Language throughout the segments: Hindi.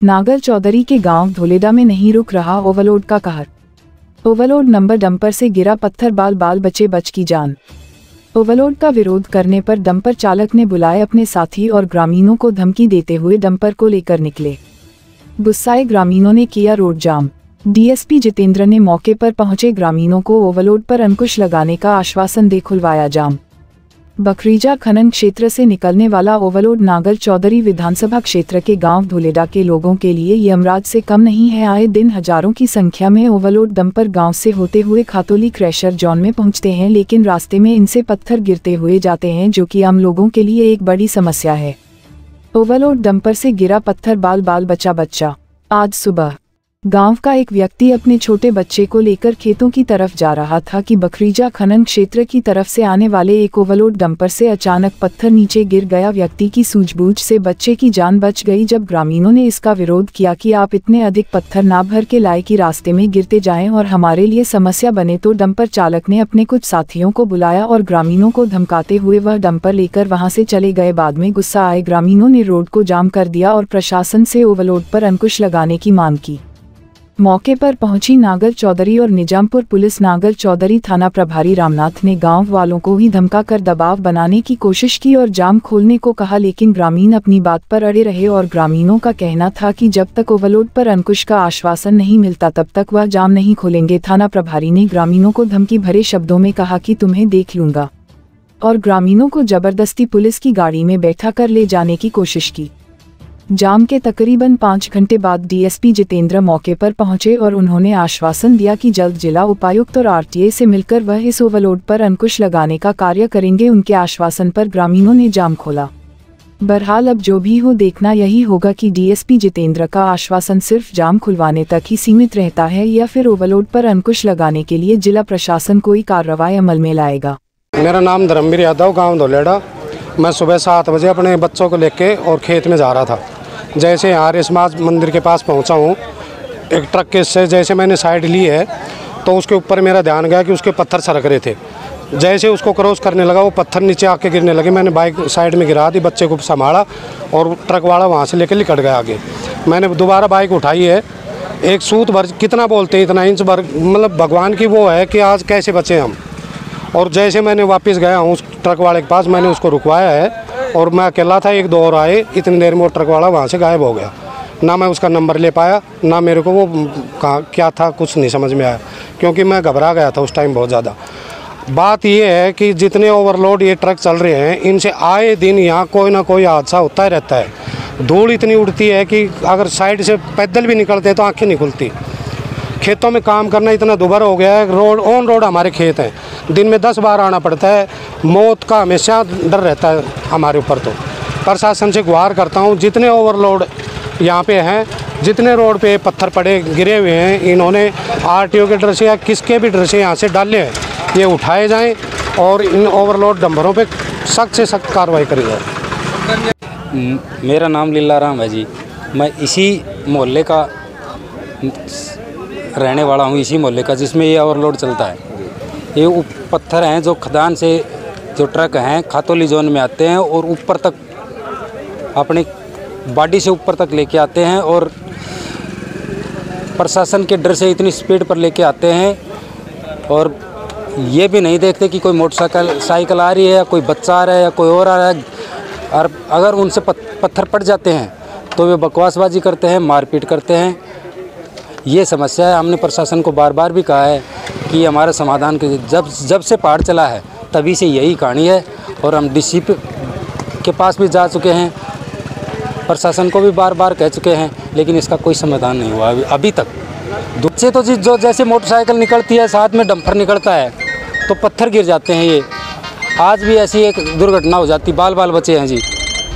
नागर चौधरी के गांव धोलेडा में नहीं रुक रहा ओवरलोड का कहर। ओवरलोड नंबर डंपर से गिरा पत्थर, बाल बाल बचे बच की जान। ओवरलोड का विरोध करने पर डंपर चालक ने बुलाए अपने साथी और ग्रामीणों को धमकी देते हुए डंपर को लेकर निकले। गुस्साए ग्रामीणों ने किया रोड जाम। डीएसपी जितेंद्र ने मौके पर पहुंचे ग्रामीणों को ओवरलोड पर अंकुश लगाने का आश्वासन दे खुलवाया जाम। बकरीजा खनन क्षेत्र से निकलने वाला ओवरलोड नागर चौधरी विधानसभा क्षेत्र के गांव धोलेडा के लोगों के लिए यमराज से कम नहीं है। आए दिन हजारों की संख्या में ओवरलोड डंपर गांव से होते हुए खातोली क्रैशर जोन में पहुंचते हैं, लेकिन रास्ते में इनसे पत्थर गिरते हुए जाते हैं, जो कि आम लोगों के लिए एक बड़ी समस्या है। ओवरलोड डंपर से गिरा पत्थर, बाल बाल बचा बच्चा। आज सुबह गांव का एक व्यक्ति अपने छोटे बच्चे को लेकर खेतों की तरफ जा रहा था कि बकरीजा खनन क्षेत्र की तरफ से आने वाले एक ओवरलोड डंपर से अचानक पत्थर नीचे गिर गया। व्यक्ति की सूझबूझ से बच्चे की जान बच गई। जब ग्रामीणों ने इसका विरोध किया कि आप इतने अधिक पत्थर ना भर के लाए कि रास्ते में गिरते जाएं और हमारे लिए समस्या बने, तो डंपर चालक ने अपने कुछ साथियों को बुलाया और ग्रामीणों को धमकाते हुए वह डंपर लेकर वहां से चले गए। बाद में गुस्सा आए ग्रामीणों ने रोड को जाम कर दिया और प्रशासन से ओवरलोड पर अंकुश लगाने की मांग की। मौके पर पहुंची नागर चौधरी और निजामपुर पुलिस। नागर चौधरी थाना प्रभारी रामनाथ ने गांव वालों को ही धमकाकर दबाव बनाने की कोशिश की और जाम खोलने को कहा, लेकिन ग्रामीण अपनी बात पर अड़े रहे और ग्रामीणों का कहना था कि जब तक ओवरलोड पर अंकुश का आश्वासन नहीं मिलता तब तक वह जाम नहीं खोलेंगे। थाना प्रभारी ने ग्रामीणों को धमकी भरे शब्दों में कहा कि तुम्हें देख लूंगा, और ग्रामीणों को जबरदस्ती पुलिस की गाड़ी में बैठा कर ले जाने की कोशिश की। जाम के तकरीबन 5 घंटे बाद डीएसपी जितेंद्र मौके पर पहुंचे और उन्होंने आश्वासन दिया कि जल्द जिला उपायुक्त और आरटीए से मिलकर वह इस ओवरलोड पर अंकुश लगाने का कार्य करेंगे। उनके आश्वासन पर ग्रामीणों ने जाम खोला। बहरहाल अब जो भी हो, देखना यही होगा कि डीएसपी जितेंद्र का आश्वासन सिर्फ जाम खुलवाने तक ही सीमित रहता है या फिर ओवरलोड पर अंकुश लगाने के लिए जिला प्रशासन कोई कार्रवाई अमल में लाएगा। मेरा नाम धर्मवीर यादव, गाँव धोलेडा। मैं सुबह 7 बजे अपने बच्चों को लेके और खेत में जा रहा था। जैसे यहाँ आर्य समाज मंदिर के पास पहुँचा हूँ, एक ट्रक के से जैसे मैंने साइड ली है तो उसके ऊपर मेरा ध्यान गया कि उसके पत्थर सरक रहे थे। जैसे उसको क्रॉस करने लगा वो पत्थर नीचे आके गिरने लगे। मैंने बाइक साइड में गिरा दी, बच्चे को संभाला और ट्रक वाला वहाँ से लेकर निकट गया आगे। मैंने दोबारा बाइक उठाई है, एक सूत भर कितना बोलते हैं, इतना इंच भर, मतलब भगवान की वो है कि आज कैसे बचे हम। और जैसे मैंने वापस गया हूँ उस ट्रक वाले के पास, मैंने उसको रुकवाया है और मैं अकेला था, 1-2 और आए। इतनी देर में वो ट्रक वाला वहाँ से गायब हो गया। ना मैं उसका नंबर ले पाया, ना मेरे को वो कहाँ क्या था कुछ नहीं समझ में आया, क्योंकि मैं घबरा गया था उस टाइम बहुत ज़्यादा। बात ये है कि जितने ओवरलोड ये ट्रक चल रहे हैं, इनसे आए दिन यहाँ कोई ना कोई हादसा होता ही रहता है। धूल इतनी उड़ती है कि अगर साइड से पैदल भी निकलते हैं तो आँखें नहीं खुलती। खेतों में काम करना इतना दुभर हो गया है। रोड ऑन रोड हमारे खेत हैं, दिन में 10 बार आना पड़ता है। मौत का हमेशा डर रहता है हमारे ऊपर। तो प्रशासन से गुहार करता हूँ, जितने ओवरलोड यहाँ पे हैं, जितने रोड पे पत्थर पड़े गिरे हुए हैं, इन्होंने आरटीओ के डर से या किसके भी डर से यहाँ से डाले हैं, ये उठाए जाएँ और इन ओवरलोड डंपरों पे सख्त से सख्त कार्रवाई करी जाए। मेरा नाम लीलाराम है जी। मैं इसी मोहल्ले का रहने वाला हूँ, इसी मोहल्ले का जिसमें ये ओवरलोड चलता है। ये पत्थर हैं जो खदान से जो ट्रक हैं खातोली जोन में आते हैं और ऊपर तक अपनी बॉडी से ऊपर तक लेके आते हैं और प्रशासन के डर से इतनी स्पीड पर लेके आते हैं और ये भी नहीं देखते कि कोई मोटरसाइकिल आ रही है या कोई बच्चा आ रहा है या कोई और आ रहा है। और अगर उनसे पत्थर पड़ जाते हैं तो वे बकवासबाजी करते हैं, मारपीट करते हैं। ये समस्या है। हमने प्रशासन को बार बार भी कहा है कि हमारा समाधान के जब से पहाड़ चला है तभी से यही कहानी है और हम डीसी के पास भी जा चुके हैं, प्रशासन को भी बार बार कह चुके हैं, लेकिन इसका कोई समाधान नहीं हुआ अभी तक। दूसरे तो जो जैसे मोटरसाइकिल निकलती है साथ में डंपर निकलता है तो पत्थर गिर जाते हैं। ये आज भी ऐसी एक दुर्घटना हो जाती, बाल बाल बचे हैं जी।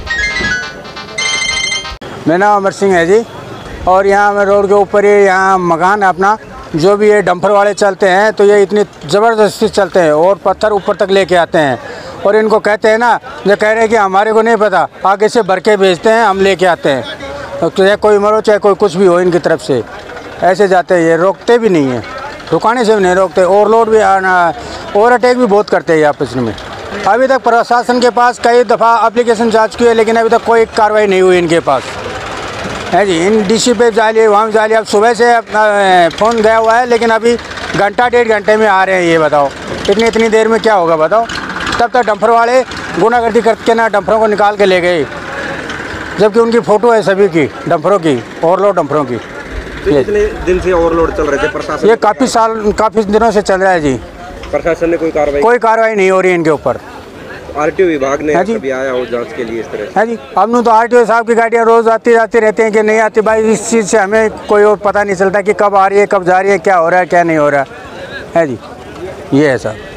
मेरा नाम अमर सिंह है जी और यहाँ मैं रोड के ऊपर ये यहाँ मकान है अपना। जो भी ये डंपर वाले चलते हैं तो ये इतनी ज़बरदस्ती चलते हैं और पत्थर ऊपर तक लेके आते हैं और इनको कहते हैं ना, ये कह रहे हैं कि हमारे को नहीं पता, आगे से भर के भेजते हैं, हम लेके आते हैं। तो चाहे कोई मरो चाहे कोई कुछ भी हो, इनकी तरफ से ऐसे जाते हैं। ये रोकते भी नहीं हैं, रुकाने से भी नहीं रोकते। ओवरलोड भी आना, ओवरटेक भी बहुत करते हैं आपस में। अभी तक प्रशासन के पास कई दफ़ा एप्लीकेशन जा चुकी है लेकिन अभी तक कोई कार्रवाई नहीं हुई इनके पास। है जी। इन डीसी पे जालिए, वहाँ जालिए। अब सुबह से फ़ोन गया हुआ है, लेकिन अभी घंटा 1.5 घंटे में आ रहे हैं। ये बताओ इतनी देर में क्या होगा बताओ। तब तक डंपर वाले गुंडागर्दी करके ना डंपरों को निकाल के ले गए, जबकि उनकी फ़ोटो है सभी की डंपरों की, ओवरलोड डंपरों की। तो कितने दिन से ओवरलोड चल रहे थे? प्रशासन ये काफ़ी दिनों से चल रहा है जी। प्रशासन ने कोई कार्रवाई नहीं हो रही इनके ऊपर। आरटीओ विभाग ने कभी आया हो जांच के लिए इस तरह है जी? अब तो आरटीओ साहब की गाड़ियाँ रोज़ आती जाती रहती हैं कि नहीं आती भाई। इस चीज़ से हमें कोई और पता नहीं चलता कि कब आ रही है, कब जा रही है, क्या हो रहा है, क्या नहीं हो रहा है जी। ये है साहब।